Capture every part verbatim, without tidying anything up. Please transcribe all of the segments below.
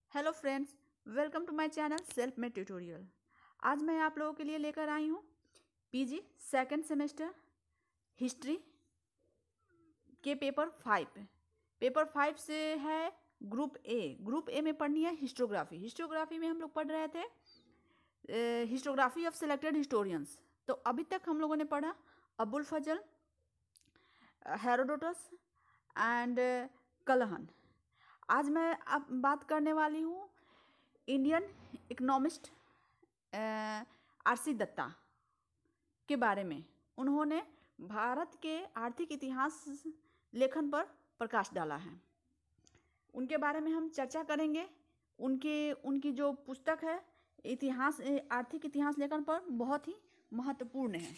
Hello friends, welcome to my channel self made tutorial. आज मैं आप लोगों के लिए लेकर आई हूँ पीजी सेकंड सेमेस्टर हिस्ट्री के पेपर फाइव। पेपर फाइव से है ग्रुप ए। ग्रुप ए में पढ़नी है हिस्टोग्राफी। हिस्टोग्राफी में हम लोग पढ़ रहे थे हिस्टोग्राफी ऑफ सिलेक्टेड हिस्टोरियंस। तो अभी तक हम लोगों ने पढ़ा अबुल फजल, हेरोडोटस एंड कलहन। आज मैं अब बात करने वाली हूँ इंडियन इकोनॉमिस्ट आरसी दत्ता के बारे में। उन्होंने भारत के आर्थिक इतिहास लेखन पर प्रकाश डाला है। उनके बारे में हम चर्चा करेंगे। उनके उनकी जो पुस्तक है इतिहास आर्थिक इतिहास लेखन पर बहुत ही महत्वपूर्ण है।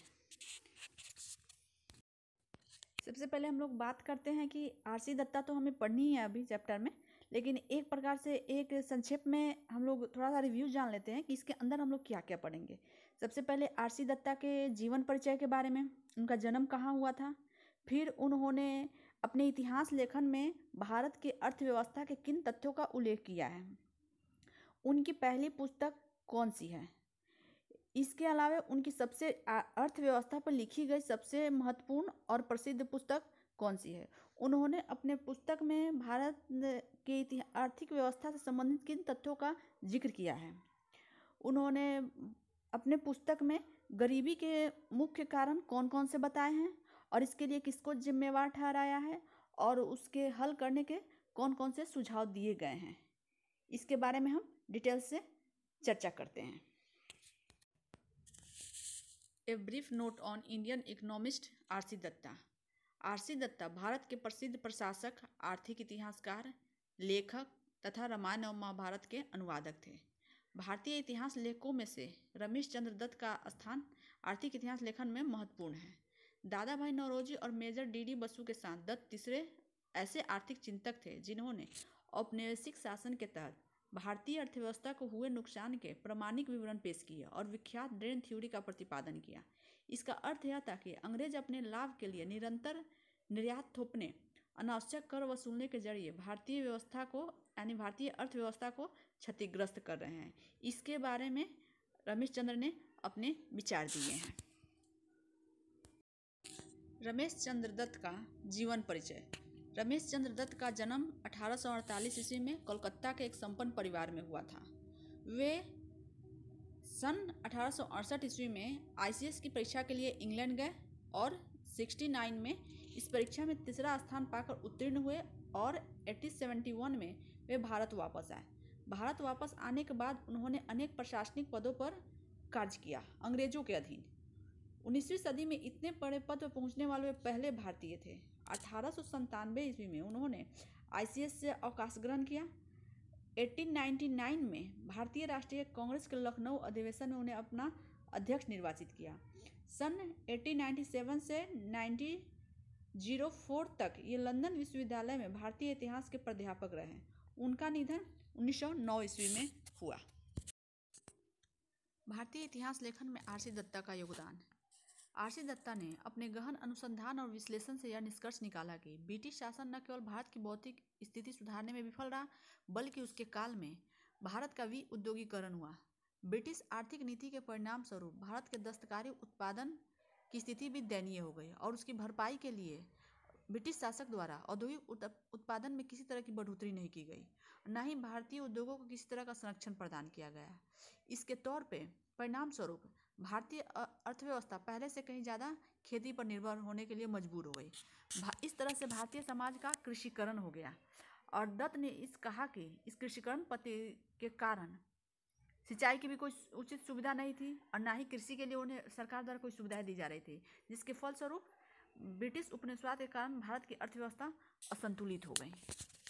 सबसे पहले हम लोग बात करते हैं कि आरसी दत्ता तो हमें पढ़नी है अभी चैप्टर में, लेकिन एक प्रकार से एक संक्षेप में हम लोग थोड़ा सा रिव्यू जान लेते हैं कि इसके अंदर हम लोग क्या क्या पढ़ेंगे। सबसे पहले आरसी दत्ता के जीवन परिचय के बारे में, उनका जन्म कहाँ हुआ था, फिर उन्होंने अपने इतिहास लेखन में भारत के अर्थव्यवस्था के किन तथ्यों का उल्लेख किया है, उनकी पहली पुस्तक कौन सी है, इसके अलावा उनकी सबसे अर्थव्यवस्था पर लिखी गई सबसे महत्वपूर्ण और प्रसिद्ध पुस्तक कौन सी है। उन्होंने अपने पुस्तक में भारत के आर्थिक व्यवस्था से संबंधित किन तथ्यों का जिक्र किया है। उन्होंने अपने पुस्तक में गरीबी के मुख्य कारण कौन कौन से बताए हैं और इसके लिए किसको जिम्मेवार ठहराया है और उसके हल करने के कौन कौन से सुझाव दिए गए हैं। इसके बारे में हम डिटेल से चर्चा करते हैं। A brief note on Indian economist RC Dutta. RC Dutta Bharat के प्रसिद्ध प्रशासक, आर्थिक इतिहासकार, लेखक तथा रामायण और महाभारत के अनुवादक थे। भारतीय इतिहास लेखकों में से रमेश चंद्र दत्त का स्थान आर्थिक इतिहास लेखन में महत्वपूर्ण है। दादा भाई नौरोजी और मेजर डी डी बसु के साथ दत्त तीसरे ऐसे आर्थिक चिंतक थे जिन्होंने औपनिवेशिक शासन के तहत भारतीय अर्थव्यवस्था को हुए नुकसान के प्रामाणिक विवरण पेश किए और विख्यात ड्रेन थ्योरी का प्रतिपादन किया। इसका अर्थ यह था कि अंग्रेज अपने लाभ के लिए निरंतर निर्यात थोपने, अनावश्यक कर वसूलने के जरिए भारतीय व्यवस्था को यानी भारतीय अर्थव्यवस्था को क्षतिग्रस्त कर रहे हैं। इसके बारे में रमेश चंद्र ने अपने विचार दिए हैं। रमेश चंद्र दत्त का जीवन परिचय। रमेश चंद्र दत्त का जन्म अठारह सौ अड़तालीस ईस्वी में कोलकाता के एक संपन्न परिवार में हुआ था। वे सन अठारह सौ अड़सठ ईस्वी में आईसीएस की परीक्षा के लिए इंग्लैंड गए और उनहत्तर में इस परीक्षा में तीसरा स्थान पाकर उत्तीर्ण हुए और अठारह सौ इकहत्तर में वे भारत वापस आए। भारत वापस आने के बाद उन्होंने अनेक प्रशासनिक पदों पर कार्य किया अंग्रेजों के अधीन। उन्नीसवीं सदी में इतने बड़े पद पर पहुंचने वाले वे पहले भारतीय थे। अठारह सौ संतानवे ईस्वी में उन्होंने आईसीएस से अवकाश ग्रहण किया। अठारह सौ निन्यानवे में भारतीय राष्ट्रीय कांग्रेस के लखनऊ अधिवेशन में उन्हें अपना अध्यक्ष निर्वाचित किया। सन अठारह सौ सत्तानवे से उन्नीस सौ तक ये लंदन विश्वविद्यालय में भारतीय इतिहास के प्राध्यापक रहे। उनका निधन उन्नीस सौ नौ ईस्वी में हुआ। भारतीय इतिहास लेखन में आरसी दत्ता का योगदान। आरसी दत्ता ने अपने गहन अनुसंधान और विश्लेषण से यह निष्कर्ष निकाला कि ब्रिटिश शासन न केवल भारत की भौतिक स्थिति सुधारने में विफल रहा, बल्कि उसके काल में भारत का विउद्योगीकरण हुआ। ब्रिटिश आर्थिक नीति के परिणाम स्वरूप भारत के दस्तकारी उत्पादन की स्थिति भी दयनीय हो गई और उसकी भरपाई के लिए ब्रिटिश शासक द्वारा औद्योगिक उत्पादन में किसी तरह की बढ़ोतरी नहीं की गई, न ही भारतीय उद्योगों को किसी तरह का संरक्षण प्रदान किया गया। इसके तौर पे परिणाम स्वरूप भारतीय अर्थव्यवस्था पहले से कहीं ज़्यादा खेती पर निर्भर होने के लिए मजबूर हो गई। इस तरह से भारतीय समाज का कृषिकरण हो गया और दत्त ने इस कहा कि इस कृषिकरण पद्धति के कारण सिंचाई की भी कोई उचित सुविधा नहीं थी और ना ही कृषि के लिए उन्हें सरकार द्वारा कोई सुविधाएं दी जा रही थी, जिसके फलस्वरूप ब्रिटिश उपनिवेशवाद के कारण भारत की अर्थव्यवस्था असंतुलित हो गई।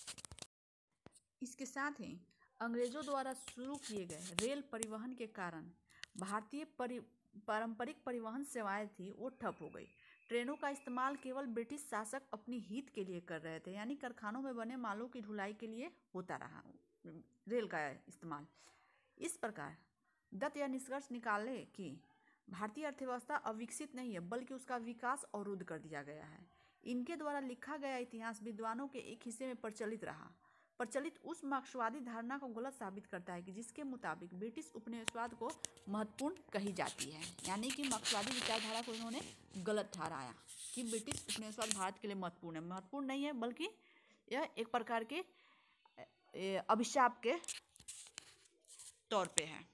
इसके साथ ही अंग्रेजों द्वारा शुरू किए गए रेल परिवहन के कारण भारतीय परि पारंपरिक परिवहन सेवाएं थी वो ठप हो गई। ट्रेनों का इस्तेमाल केवल ब्रिटिश शासक अपनी हित के लिए कर रहे थे, यानी कारखानों में बने मालों की ढुलाई के लिए होता रहा रेल का इस्तेमाल। इस प्रकार दत्त यह निष्कर्ष निकाले कि भारतीय अर्थव्यवस्था अविकसित नहीं है, बल्कि उसका विकास अवरुद्ध कर दिया गया है। इनके द्वारा लिखा गया इतिहास विद्वानों के एक हिस्से में प्रचलित रहा, प्रचलित उस मार्क्सवादी धारणा को गलत साबित करता है कि जिसके मुताबिक ब्रिटिश उपनिवेशवाद को महत्वपूर्ण कही जाती है। यानी कि मार्क्सवादी विचारधारा को इन्होंने गलत ठहराया कि ब्रिटिश उपनिवेशवाद भारत के लिए महत्वपूर्ण है। महत्वपूर्ण नहीं है, बल्कि यह एक प्रकार के अभिशाप के तौर पे है।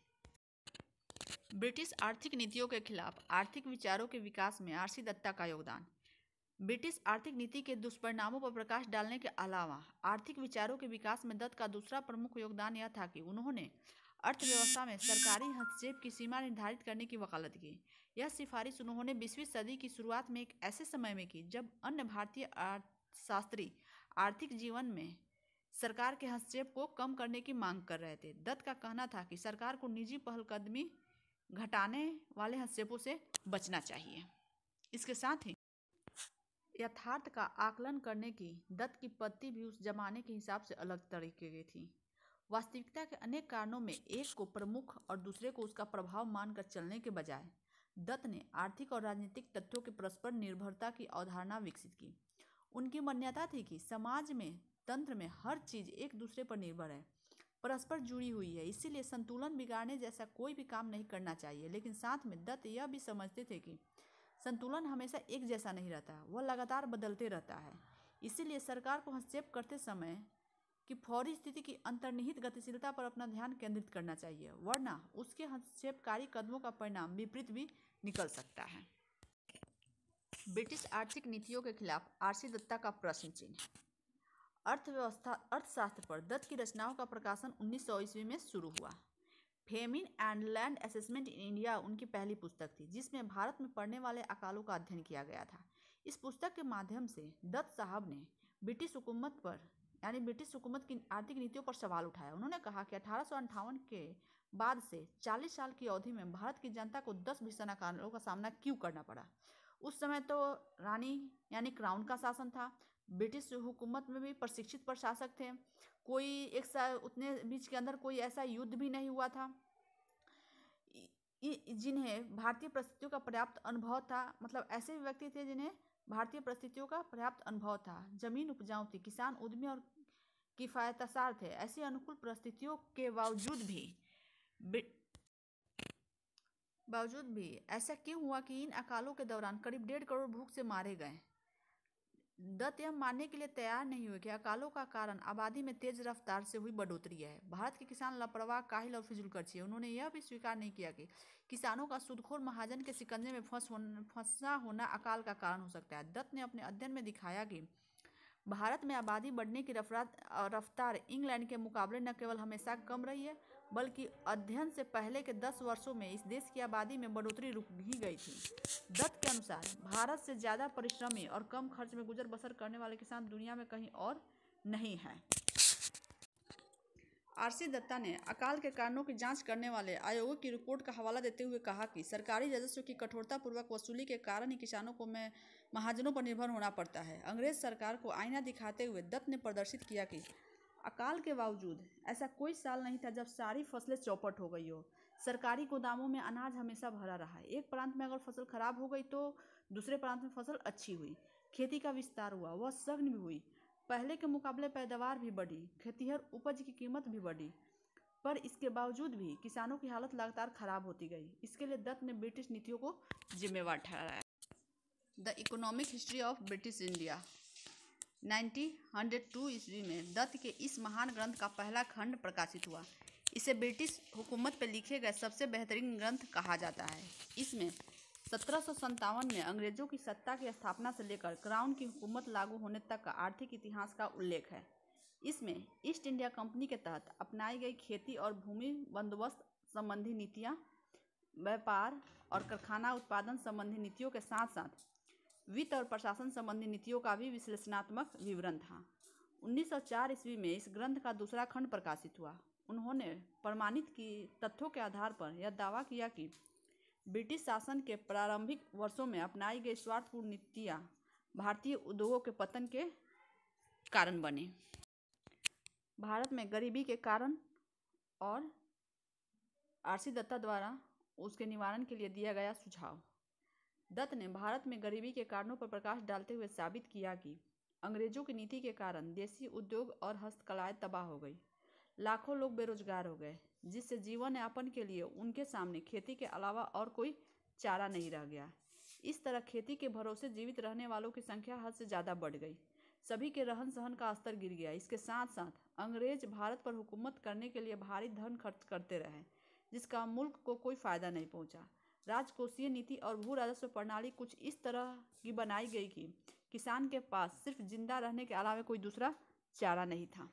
ब्रिटिश आर्थिक नीतियों के खिलाफ आर्थिक विचारों के विकास में आर सी दत्ता का योगदान। ब्रिटिश आर्थिक नीति के दुष्परिणामों पर प्रकाश डालने के अलावा आर्थिक विचारों के विकास में दत्त का दूसरा प्रमुख योगदान यह था कि उन्होंने अर्थव्यवस्था में सरकारी हस्तक्षेप की सीमा निर्धारित करने की वकालत की। यह सिफारिश उन्होंने बीसवीं सदी की शुरुआत में एक ऐसे समय में की जब अन्य भारतीय अर्थशास्त्री आर्थिक जीवन में सरकार के हस्तक्षेप को कम करने की मांग कर रहे थे। दत्त का कहना था कि सरकार को निजी पहलकदमी घटाने वाले हस्तक्षेपों से बचना चाहिए। इसके साथ ही यथार्थ का आकलन करने की दत्त की पद्धति भी उस जमाने के हिसाब से अलग तरीके की थी। वास्तविकता के अनेक कारणों में एक को प्रमुख और दूसरे को उसका प्रभाव मानकर चलने के बजाय दत्त ने आर्थिक और राजनीतिक तथ्यों के परस्पर निर्भरता की अवधारणा विकसित की। उनकी मान्यता थी कि समाज में तंत्र में हर चीज एक दूसरे पर निर्भर है, परस्पर जुड़ी हुई है, इसीलिए संतुलन बिगाड़ने जैसा कोई भी काम नहीं करना चाहिए। लेकिन साथ में दत्त यह भी समझते थे कि संतुलन हमेशा एक जैसा नहीं रहता, वह लगातार बदलते रहता है। इसीलिए सरकार को हस्तक्षेप करते समय कि फौरी स्थिति की अंतर्निहित गतिशीलता पर अपना ध्यान केंद्रित करना चाहिए, वरना उसके हस्तक्षेपकारी कदमों का परिणाम विपरीत भी निकल सकता है। ब्रिटिश आर्थिक नीतियों के खिलाफ आर सी दत्ता का प्रश्न चिन्ह। अर्थव्यवस्था अर्थशास्त्र पर दत्त की रचनाओं का प्रकाशन उन्नीस सौ ईस्वी में शुरू हुआ। Famine and land assessment in India उनकी पहली पुस्तक थी, जिसमें भारत में पड़ने वाले अकालों का अध्ययन किया गया था। इस पुस्तक के माध्यम से दत्त साहब ने ब्रिटिश हुकूमत पर यानी ब्रिटिश हुकूमत की आर्थिक नीतियों पर सवाल उठाया। उन्होंने कहा कि अठारह सौ अंठावन के बाद से चालीस साल की अवधि में भारत की जनता को दस भीषण अकालों का सामना क्यों करना पड़ा। उस समय तो रानी यानी क्राउन का शासन था, ब्रिटिश हुकूमत में भी प्रशिक्षित प्रशासक थे, कोई एक साल उतने बीच के अंदर कोई ऐसा युद्ध भी नहीं हुआ था जिन्हें भारतीय परिस्थितियों का पर्याप्त अनुभव था। मतलब ऐसे भी व्यक्ति थे जिन्हें भारतीय परिस्थितियों का पर्याप्त अनुभव था, जमीन उपजाऊ थी, किसान उद्यमी और किफायतसार थे। ऐसी अनुकूल परिस्थितियों के बावजूद भी बावजूद भी ऐसा क्यों हुआ कि इन अकालों के दौरान करीब डेढ़ करोड़ भूख से मारे गए। दत्त यह मानने के लिए तैयार नहीं हुए कि अकालों का कारण आबादी में तेज रफ्तार से हुई बढ़ोतरी है। भारत के किसान लापरवाह, काहिल और फिजूलखर्ची है। उन्होंने यह भी स्वीकार नहीं किया कि किसानों का सूदखोर महाजन के शिकंजे में फंस होना फंसा होना अकाल का कारण हो सकता है। दत्त ने अपने अध्ययन में दिखाया कि भारत में आबादी बढ़ने की रफ्तार इंग्लैंड के मुकाबले न केवल हमेशा कम रही है, बल्कि अध्ययन से पहले के दस वर्षों में इस देश की आबादी में बढ़ोतरी रुक ही गई थी। दत्त के अनुसार भारत से ज़्यादा परिश्रमी और कम खर्च में गुजर बसर करने वाले किसान दुनिया में कहीं और नहीं हैं। आर सी दत्ता ने अकाल के कारणों की जांच करने वाले आयोगों की रिपोर्ट का हवाला देते हुए कहा कि सरकारी राजस्व की कठोरतापूर्वक वसूली के कारण ही किसानों को में महाजनों पर निर्भर होना पड़ता है। अंग्रेज सरकार को आईना दिखाते हुए दत्त ने प्रदर्शित किया कि अकाल के बावजूद ऐसा कोई साल नहीं था जब सारी फसलें चौपट हो गई हो। सरकारी गोदामों में अनाज हमेशा भरा रहा। एक प्रांत में अगर फसल खराब हो गई तो दूसरे प्रांत में फसल अच्छी हुई। खेती का विस्तार हुआ, वह सघन भी हुई। पहले के मुकाबले पैदावार भी बढ़ी, खेतिहर उपज की कीमत भी बढ़ी, पर इसके बावजूद भी किसानों की हालत लगातार खराब होती गई। इसके लिए दत्त ने ब्रिटिश नीतियों को जिम्मेवार ठहराया। The economic history of British India उन्नीस सौ दो ईस्वी में दत्त के इस महान ग्रंथ का पहला खंड प्रकाशित हुआ। इसे ब्रिटिश हुकूमत पर लिखे गए सबसे बेहतरीन ग्रंथ कहा जाता है। इसमें सत्रह सौ सत्तावन में अंग्रेजों की सत्ता की स्थापना से लेकर क्राउन की हुकूमत लागू होने तक का आर्थिक इतिहास का उल्लेख है। इसमें ईस्ट इंडिया कंपनी के तहत अपनाई गई खेती और भूमि बंदोबस्त संबंधी नीतियाँ, व्यापार और कारखाना उत्पादन संबंधी नीतियों के साथ साथ वित्त और प्रशासन संबंधी नीतियों का भी विश्लेषणात्मक विवरण था। उन्नीस सौ चार ईस्वी में इस ग्रंथ का दूसरा खंड प्रकाशित हुआ। उन्होंने प्रमाणित की तथ्यों के आधार पर यह दावा किया कि ब्रिटिश शासन के प्रारंभिक वर्षों में अपनाई गई स्वार्थपूर्ण नीतियाँ भारतीय उद्योगों के पतन के कारण बनी। भारत में गरीबी के कारण और आर सी दत्ता द्वारा उसके निवारण के लिए दिया गया सुझाव। दत्त ने भारत में गरीबी के कारणों पर प्रकाश डालते हुए साबित किया कि अंग्रेजों की नीति के कारण देसी उद्योग और हस्तकलाएं तबाह हो गई। लाखों लोग बेरोजगार हो गए, जिससे जीवन यापन के लिए उनके सामने खेती के अलावा और कोई चारा नहीं रह गया। इस तरह खेती के भरोसे जीवित रहने वालों की संख्या हद से ज़्यादा बढ़ गई। सभी के रहन सहन का स्तर गिर गया। इसके साथ साथ अंग्रेज भारत पर हुकूमत करने के लिए भारी धन खर्च करते रहे, जिसका मुल्क को कोई फायदा नहीं पहुंचा। राजकोषीय नीति और भू राजस्व प्रणाली कुछ इस तरह की बनाई गई कि किसान के पास सिर्फ जिंदा रहने के अलावा कोई दूसरा चारा नहीं था।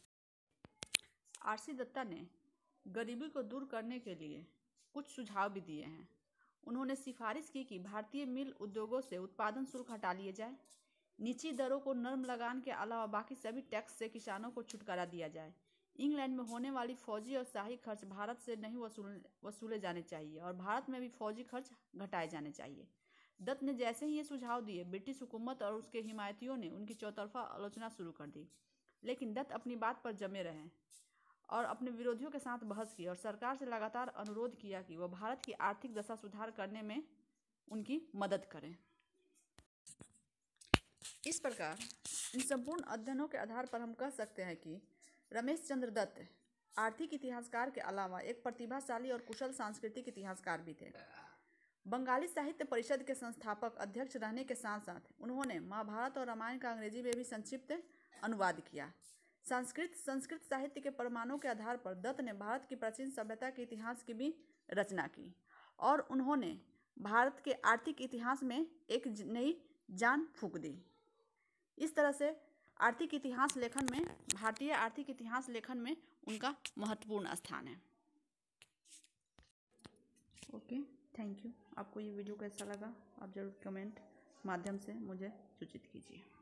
आरसी दत्ता ने गरीबी को दूर करने के लिए कुछ सुझाव भी दिए हैं। उन्होंने सिफारिश की कि भारतीय मिल उद्योगों से उत्पादन शुल्क हटा लिए जाए, निजी दरों को नर्म लगान के अलावा बाकी सभी टैक्स से किसानों को छुटकारा दिया जाए। इंग्लैंड में होने वाली फौजी और शाही खर्च भारत से नहीं वसूल वसूले जाने चाहिए और भारत में भी फौजी खर्च घटाए जाने चाहिए। दत्त ने जैसे ही ये सुझाव दिए, ब्रिटिश हुकूमत और उसके हिमायतियों ने उनकी चौतरफा आलोचना शुरू कर दी। लेकिन दत्त अपनी बात पर जमे रहे और अपने विरोधियों के साथ बहस की और सरकार से लगातार अनुरोध किया कि वह भारत की आर्थिक दशा सुधार करने में उनकी मदद करें। इस प्रकार इन संपूर्ण अध्ययनों के आधार पर हम कह सकते हैं कि रमेश चंद्र दत्त आर्थिक इतिहासकार के अलावा एक प्रतिभाशाली और कुशल सांस्कृतिक इतिहासकार भी थे। बंगाली साहित्य परिषद के संस्थापक अध्यक्ष रहने के साथ साथ उन्होंने महाभारत और रामायण का अंग्रेजी में भी संक्षिप्त अनुवाद किया। संस्कृत संस्कृत साहित्य के प्रमाणों के आधार पर दत्त ने भारत की प्राचीन सभ्यता के इतिहास की भी रचना की और उन्होंने भारत के आर्थिक इतिहास में एक नई जान फूंक दी। इस तरह से आर्थिक इतिहास लेखन में भारतीय आर्थिक इतिहास लेखन में उनका महत्वपूर्ण स्थान है। Okay, thank you. आपको ये वीडियो कैसा लगा आप ज़रूर कमेंट माध्यम से मुझे सूचित कीजिए।